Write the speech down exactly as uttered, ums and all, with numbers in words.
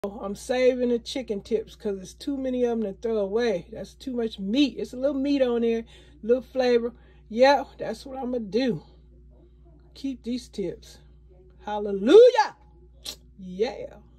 I'm saving the chicken tips because it's too many of them to throw away. That's too much meat. It's a little meat on there, a little flavor. Yeah, that's what I'm going to do. Keep these tips. Hallelujah. Yeah.